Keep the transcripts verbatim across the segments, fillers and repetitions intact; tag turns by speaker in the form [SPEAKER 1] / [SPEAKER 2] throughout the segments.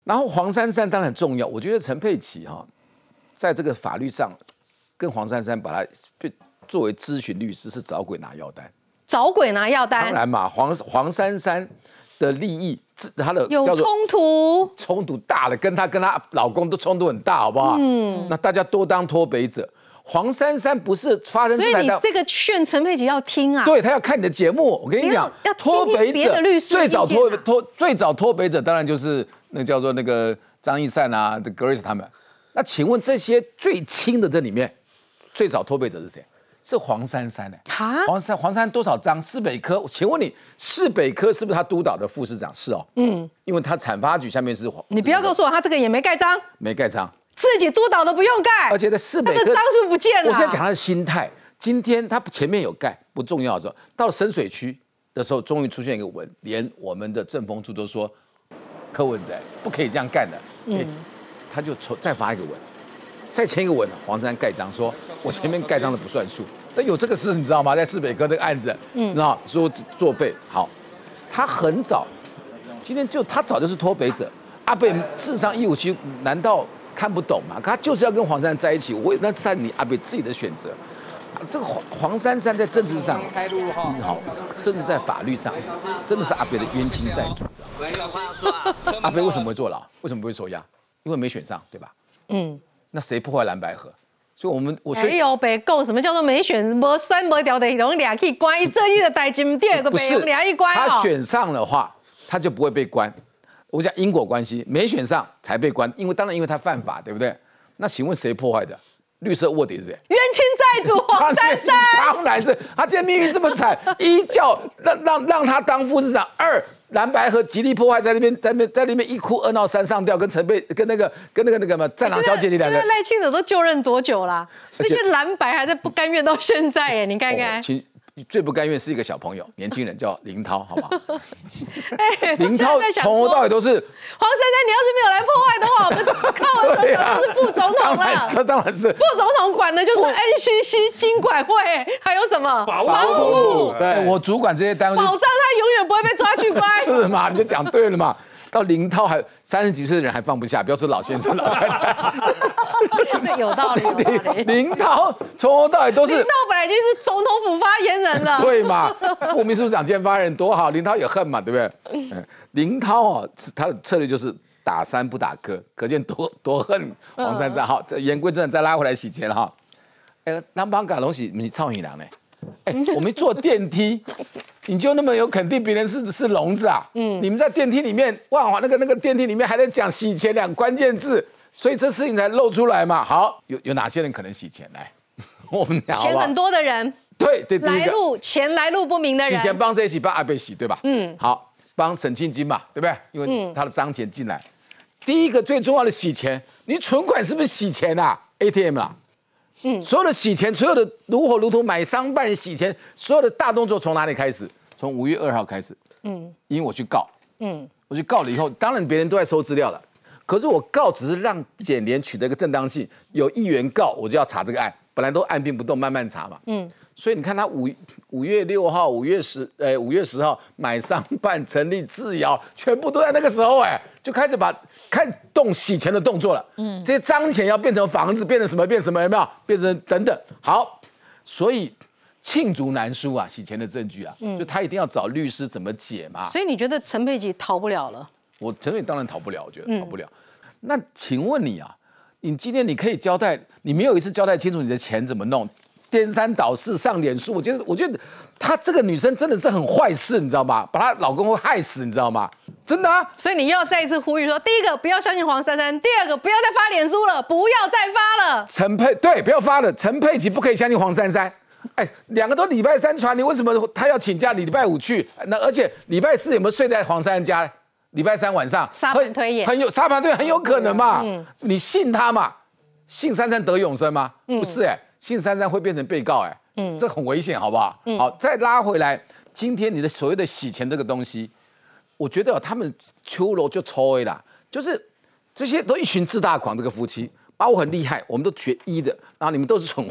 [SPEAKER 1] 然后黄珊珊当然很重要，我觉得陈佩琪哈，在这个法律上跟黄珊珊把他作为咨询律师是找鬼拿药单，
[SPEAKER 2] 找鬼拿药单。
[SPEAKER 1] 当然嘛，黄黄珊珊的利益，她的
[SPEAKER 2] 有冲突，
[SPEAKER 1] 冲突大了，跟她跟她老公都冲突很大，好不好？嗯，那大家多当脱北者。黄珊珊不是发生事才，
[SPEAKER 2] 所以你这个劝陈佩琪要听啊，
[SPEAKER 1] 对他要看你的节目。我跟你讲，脱北者最早脱脱最早脱北者当然就是那个叫做那个张一善啊，这 Grace 他们。那请问这些最轻的这里面，最早脱北者是谁？是黄珊珊呢？哈，黄珊黄珊多少章？市北科，请问你市北科是不是他督导的副市长？是哦，嗯，因为他产发局下面是黄。
[SPEAKER 2] 你不要告诉我他这个也没盖章，
[SPEAKER 1] 没盖章。
[SPEAKER 2] 自己督导都不用盖，
[SPEAKER 1] 而且在市北科，
[SPEAKER 2] 他的章是不是不见了？
[SPEAKER 1] 我现在讲他的心态。今天他前面有盖不重要的时候，到了深水区的时候，终于出现一个文，连我们的政风处都说柯文哲不可以这样干的。嗯，他就再发一个文，再签一个文，黄珊珊盖章说，我前面盖章的不算数。那有这个事你知道吗？在市北科这个案子，嗯，你知道说作废。好，他很早，今天就他早就是脱北者。阿北事实上一五七难道？看不懂嘛？他就是要跟黄珊珊在一起，我那是你阿北自己的选择。这个黄黄珊珊在政治上好，甚至在法律上，真的是阿北的冤亲债主。阿北为什么会坐牢？为什么不会收押？因为没选上，对吧？嗯。那谁破坏蓝白合？所以我们我
[SPEAKER 2] 没有被讲什么叫做没选，没选没掉的，拢俩去关。一这一的代金第二个被俩一关。
[SPEAKER 1] 他选上的话，他就不会被关。我讲因果关系，没选上才被关，因为当然因为他犯法，对不对？那请问谁破坏的？绿色卧底是谁？
[SPEAKER 2] 冤亲债主黄珊珊，
[SPEAKER 1] 当然是他。今天命运这么惨，一叫让让让他当副市长，二蓝白合极力破坏，在那边在那边在那边一哭二闹三上吊，跟陈佩跟那个跟那个那个嘛战狼小姐姐两个。
[SPEAKER 2] 赖清德都就任多久啦？这些蓝白还在不甘愿到现在耶，你看看。
[SPEAKER 1] 哦最不甘愿是一个小朋友，年轻人叫林涛，好不好？欸、林涛从头到尾都是
[SPEAKER 2] 黄珊珊。你要是没有来破坏的话，我们柯文哲早就是副总统了。
[SPEAKER 1] 这当然是
[SPEAKER 2] 副总统管的就是 N C C 金管会，还有什么
[SPEAKER 3] 法务部？
[SPEAKER 1] 对，我主管这些单位，
[SPEAKER 2] 保障他永远不会被抓去关。
[SPEAKER 1] 是嘛？你就讲对了嘛。到林涛还三十几岁的人还放不下，不要说老先生、老太
[SPEAKER 2] 太。有道理，有道理。
[SPEAKER 1] 林涛从头到尾都是，
[SPEAKER 2] 林涛本来就是总统府发言人了，
[SPEAKER 1] 对嘛？副秘书长兼发言人多好，林涛也恨嘛，对不对？嗯、林涛哦，他的策略就是打三不打柯，可见多多恨黄珊珊。好，这言归正传，再拉回来洗钱了哈。哎，南邦港东西你操你娘呢？哎，我们坐电梯。你就那么有肯定别人是是聋子啊？嗯，你们在电梯里面，万华那个那个电梯里面还在讲洗钱两关键字，所以这事情才露出来嘛。好，有有哪些人可能洗钱来？我们讲
[SPEAKER 2] 钱很多的人，
[SPEAKER 1] 对对，
[SPEAKER 2] 来路钱来路不明的人，
[SPEAKER 1] 洗钱帮谁洗？帮阿北洗，对吧？嗯，好，帮沈庆金嘛，对不对？因为他的脏钱进来。第一个最重要的洗钱，你存款是不是洗钱啊 ？A T M 啦。嗯，所有的洗钱，所有的如火如荼买商办洗钱，所有的大动作从哪里开始？从五月二号开始。嗯，因为我去告，嗯，我去告了以后，当然别人都在收资料了，可是我告只是让检联取得一个正当性，有议员告我就要查这个案，本来都按兵不动，慢慢查嘛。嗯，所以你看他五五月六号、五月十呃五月十号买商办成立自摇，全部都在那个时候哎、欸，就开始把看动洗钱的动作了。嗯，这些脏钱要变成房子，变成什么？变成什么？有没有？变成等等。好，所以罄竹难书啊，洗钱的证据啊，嗯、就他一定要找律师怎么解嘛。
[SPEAKER 2] 所以你觉得陈佩琪逃不了了？
[SPEAKER 1] 我陈佩琪当然逃不了，我觉得逃不了。嗯、那请问你啊，你今天你可以交代，你没有一次交代清楚你的钱怎么弄？颠三倒四上脸书，我觉得，我觉得她这个女生真的是很坏事，你知道吗？把她老公会害死，你知道吗？真的啊！
[SPEAKER 2] 所以你又要再一次呼吁说，第一个不要相信黄珊珊，第二个不要再发脸书了，不要再发了。
[SPEAKER 1] 陈佩对，不要发了。陈佩琪不可以相信黄珊珊。哎，两个都礼拜三传，你为什么她要请假？你礼拜五去，那而且礼拜四有没有睡在黄珊珊家？礼拜三晚上
[SPEAKER 2] 沙盘推演，
[SPEAKER 1] 很有沙盘推演很有可能嘛？嗯、你信他嘛？信珊珊得永生吗？嗯、不是哎、欸。信珊珊会变成被告、欸，哎，嗯，这很危险，好不好？嗯、好，再拉回来，今天你的所谓的洗钱这个东西，我觉得、哦、他们秋楼就抽 A 啦，就是这些都一群自大狂，这个夫妻，把我很厉害，我们都学医的，然后你们都是蠢货，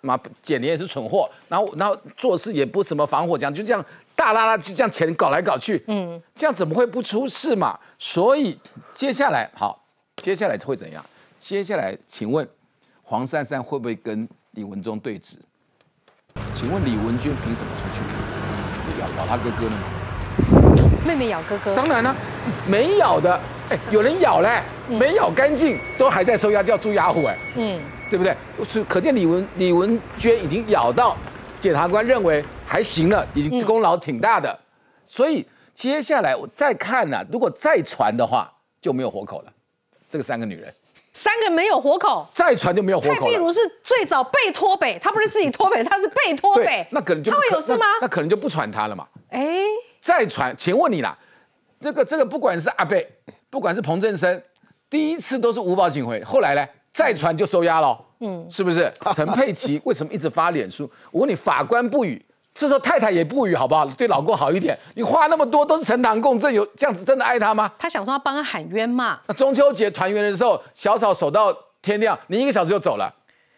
[SPEAKER 1] 妈简连也是蠢货，然后然后做事也不什么防火墙，就这样大拉拉就这样钱搞来搞去，嗯，这样怎么会不出事嘛？所以接下来好，接下来会怎样？接下来请问黄珊珊会不会跟李文忠对峙？请问李文娟凭什么出去？咬咬他哥哥呢吗？
[SPEAKER 2] 妹妹咬哥哥？
[SPEAKER 1] 当然了、啊，没咬的，哎，有人咬嘞，没咬干净，都还在收押，叫朱雅虎，哎，嗯，对不对？可见李文李文娟已经咬到，检察官认为还行了，已经功劳挺大的，嗯、所以接下来我再看呢、啊，如果再传的话，就没有活口了。这个三个女人。
[SPEAKER 2] 三个没有活口，
[SPEAKER 1] 再传就没有活口了。
[SPEAKER 2] 蔡壁如是最早被脱北，他不是自己脱北，他是被脱北。
[SPEAKER 1] 那可能就
[SPEAKER 2] 他会有事吗？
[SPEAKER 1] 那, 那可能就不传他了嘛。
[SPEAKER 2] 哎，
[SPEAKER 1] 再传，请问你啦，这个这个不管是阿贝，不管是彭振声，第一次都是无保请回，后来呢再传就收押了，嗯，是不是？陈佩琪为什么一直发脸书？我问你，法官不语。这时候太太也不语，好不好？对老公好一点。你花那么多都是呈堂共振，有这样子真的爱他吗？
[SPEAKER 2] 他想说要帮他喊冤嘛。
[SPEAKER 1] 那中秋节团圆的时候，小草守到天亮，你一个小时就走了。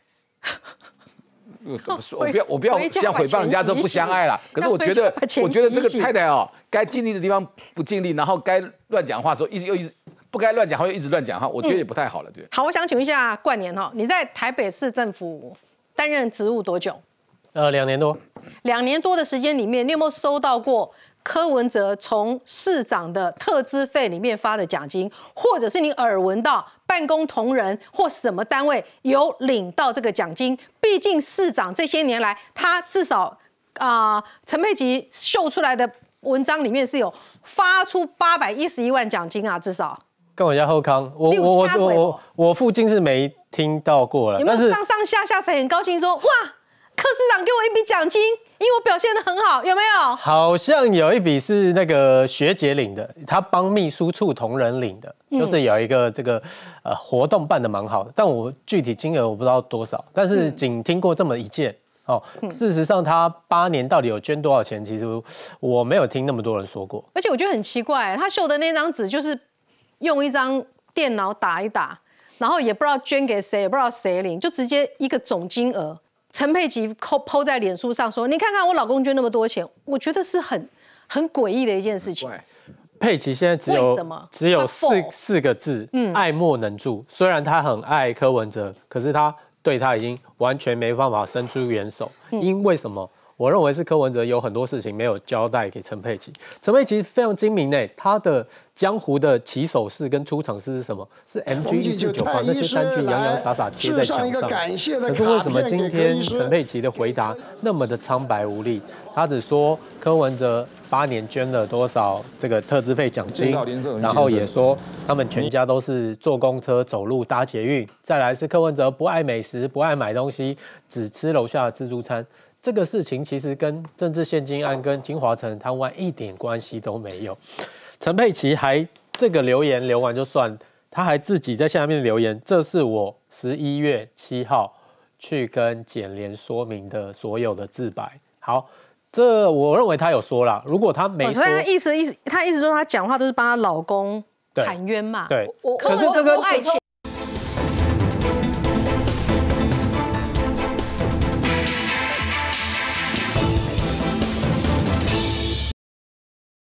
[SPEAKER 1] 我不要，我不要这样诽谤人家都不相爱了。可是我觉得，我觉得这个太太哦，该尽力的地方不尽力，然后该乱讲话的时候一直又一直不该乱讲话又一直乱讲话，我觉得也不太好了，对。
[SPEAKER 2] 好，我想请问一下冠年哈，你在台北市政府担任职务多久？
[SPEAKER 3] 呃，两年多。
[SPEAKER 2] 两年多的时间里面，你有没有收到过柯文哲从市长的特支费里面发的奖金，或者是你耳闻到办公同仁或什么单位有领到这个奖金？毕竟市长这些年来，他至少啊，陈、呃、佩琪秀出来的文章里面是有发出八百一十一万奖金啊，至少。
[SPEAKER 3] 跟我家后康，我我我我我附近是没听到过了，
[SPEAKER 2] 有没有上上下下谁很高兴说哇？柯市长给我一笔奖金，因为我表现得很好，有没有？好
[SPEAKER 3] 像有一笔是那个学姐领的，她帮秘书处同仁领的，嗯、就是有一个这个呃活动办得蛮好的，但我具体金额我不知道多少，但是仅听过这么一件。哦，嗯、事实上他八年到底有捐多少钱，其实我没有听那么多人说过。
[SPEAKER 2] 而且我觉得很奇怪，他秀的那张纸就是用一张电脑打一打，然后也不知道捐给谁，也不知道谁领，就直接一个总金额。陈佩琪 po 在脸书上说：“你看看我老公捐那么多钱，我觉得是很很诡异的一件事情。”
[SPEAKER 3] 佩琪现在只有只有四四个字，嗯，爱莫能助。虽然他很爱柯文哲，可是他对他已经完全没办法伸出援手。嗯、因为什么？我认为是柯文哲有很多事情没有交代给陈佩琪。陈佩琪非常精明呢，他的江湖的起手式跟出场式是什么？是 M G 一四九八那些单据洋洋洒洒贴在墙上。可是为什么今天陈佩琪的回答那么的苍白无力？他只说柯文哲八年捐了多少这个特支费奖金，然后也说他们全家都是坐公车、走路、搭捷运。再来是柯文哲不爱美食、不爱买东西，只吃楼下的自助餐。这个事情其实跟政治献金案跟金华城贪污案一点关系都没有。陈佩琪还这个留言留完就算，他还自己在下面留言，这是我十一月七号去跟检联说明的所有的自白。好，这我认为他有说啦，如果他没说，
[SPEAKER 2] 所以他意思意思他意思说他讲话都是帮他老公喊冤嘛。
[SPEAKER 3] 对，
[SPEAKER 2] 可是这个爱情。